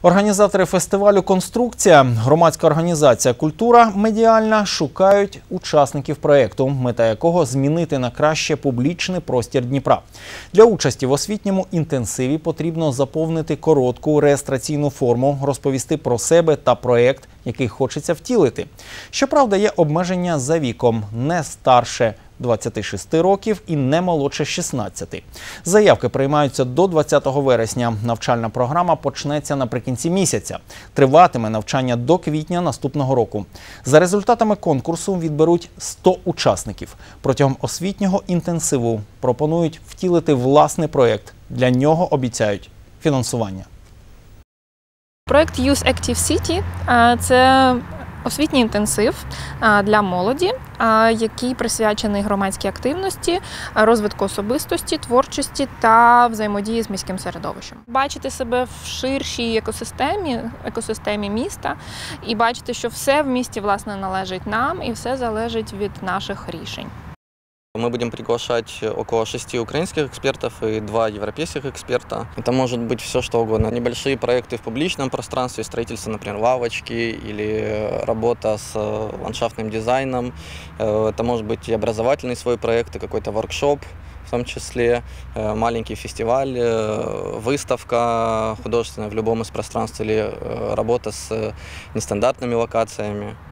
Організатори фестивалю «Конструкція», громадська організація «Культура медіальна» шукають учасників проєкту, мета якого – змінити на краще публічний простір Дніпра. Для участі в освітньому інтенсиві потрібно заповнити коротку реєстраційну форму, розповісти про себе та проєкт, який хочеться втілити. Щоправда, є обмеження за віком – не старше 26 років і не молодше 16. Заявки приймаються до 20 вересня. Навчальна програма почнеться наприкінці місяця. Триватиме навчання до квітня наступного року. За результатами конкурсу відберуть 100 учасників. Протягом освітнього інтенсиву пропонують втілити власний проєкт. Для нього обіцяють фінансування. Проєкт Youth Active City – це освітній інтенсив для молоді, який присвячений громадській активності, розвитку особистості, творчості та взаємодії з міським середовищем. Бачити себе в ширшій екосистемі міста і бачити, що все в місті, власне, належить нам і все залежить від наших рішень. Мы будем приглашать около 6 украинских экспертов и 2 европейских эксперта. Это может быть все что угодно. Небольшие проекты в публичном пространстве, строительство, например, лавочки или работа с ландшафтным дизайном. Это может быть и образовательный свой проект, и какой-то воркшоп, в том числе маленький фестиваль, выставка художественная в любом из пространств или работа с нестандартными локациями.